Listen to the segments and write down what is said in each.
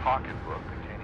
pocketbook containing...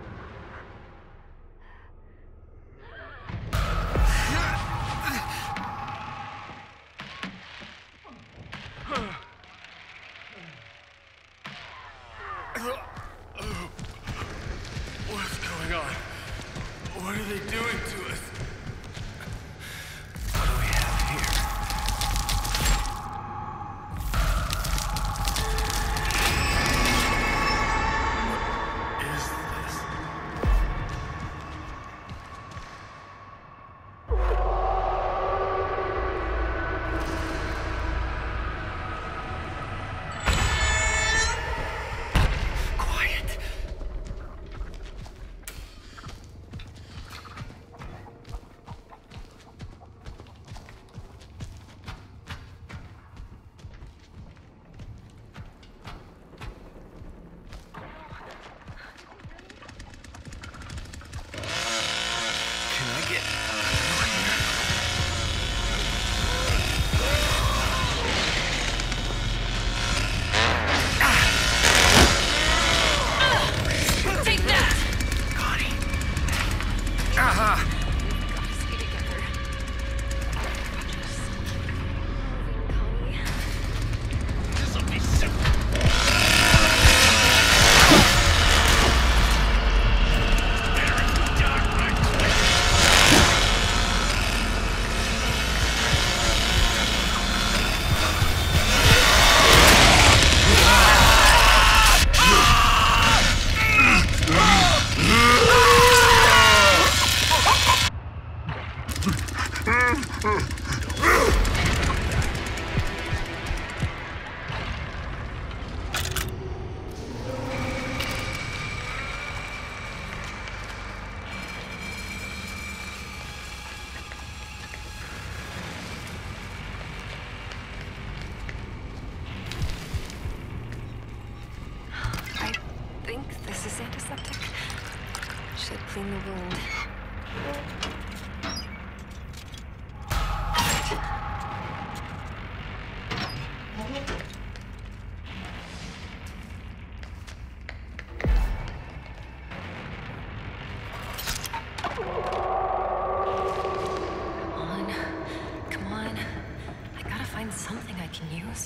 What's going on? What are they doing to us? What do we have here? What is this? Quiet. Can I get over here? Take that! Connie. Aha! Gotta stay together. Just moving, Connie. This'll be simple. I think this is antiseptic. Should clean the wound. Come on. Come on. I gotta find something I can use.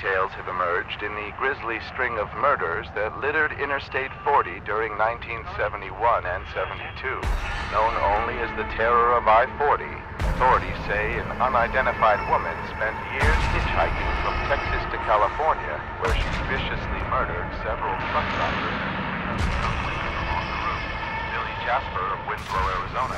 details have emerged in the grisly string of murders that littered Interstate 40 during 1971 and 72. Known only as the Terror of I-40, authorities say an unidentified woman spent years hitchhiking from Texas to California, where she viciously murdered several truck drivers. Billy Jasper of Winslow, Arizona.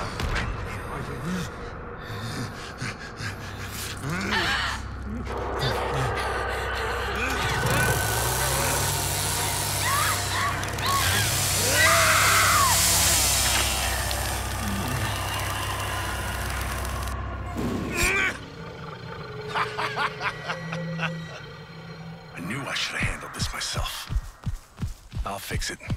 I knew I should have handled this myself. I'll fix it.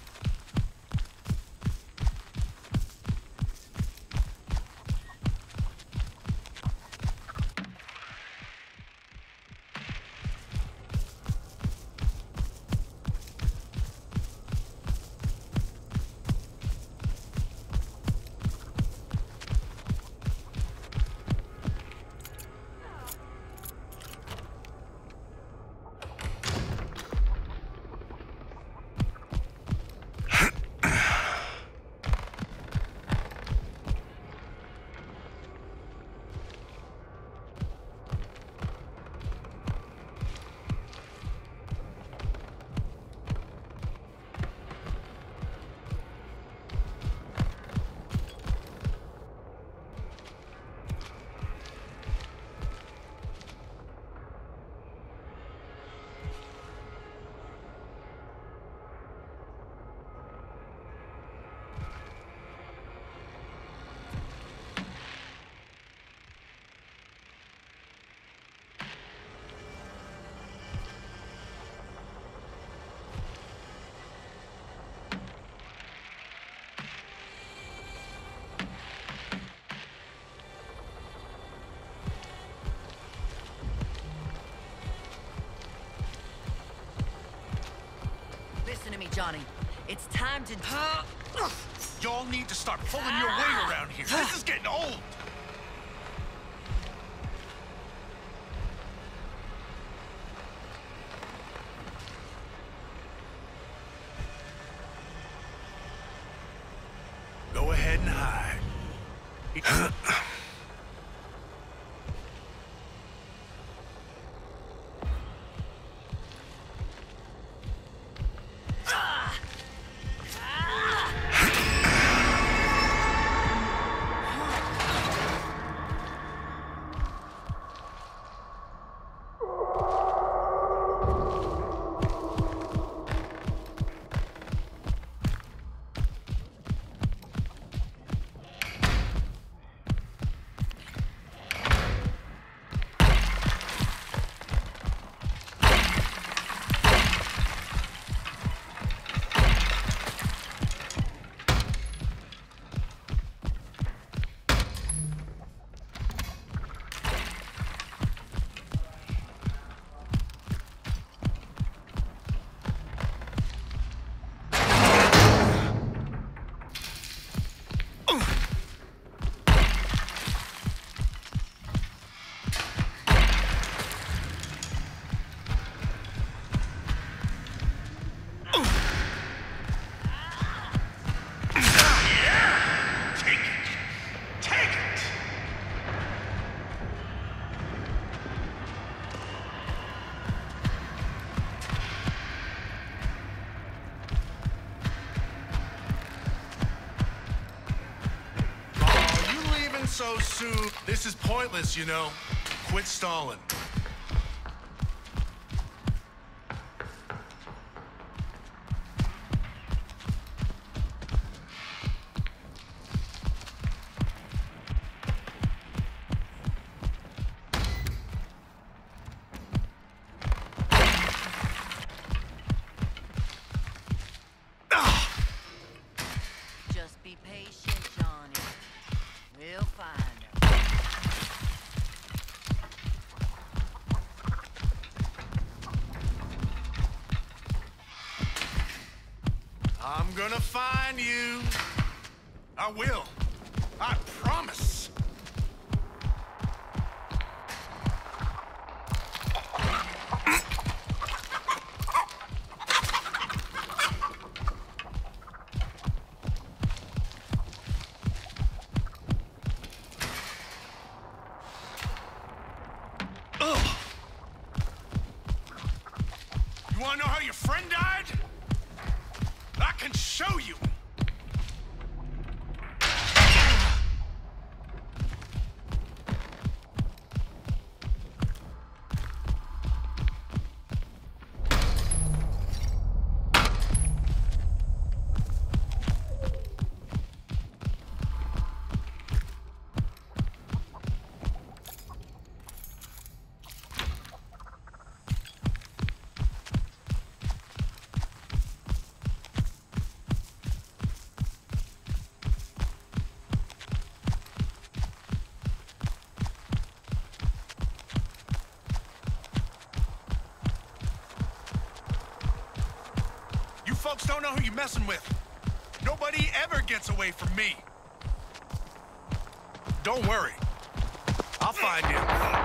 Listen to me, Johnny. It's time to... Y'all need to start pulling your weight around here. This is getting old. Go ahead and hide. So soon. This is pointless, you know. Quit stalling. Just be patient, Johnny. We'll find her. I'm gonna find you. I will. I promise. wanna know how your friend died? I can show you. Folks don't know who you're messing with. Nobody ever gets away from me. Don't worry. I'll find you.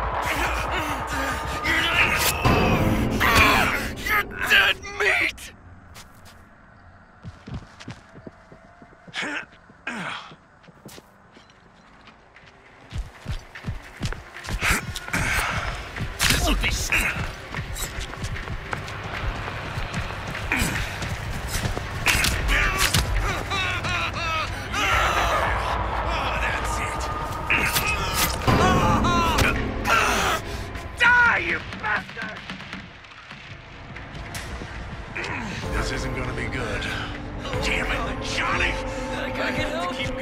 You're dead meat! This'll be... This isn't gonna be good. Damn it, Johnny! I gotta keep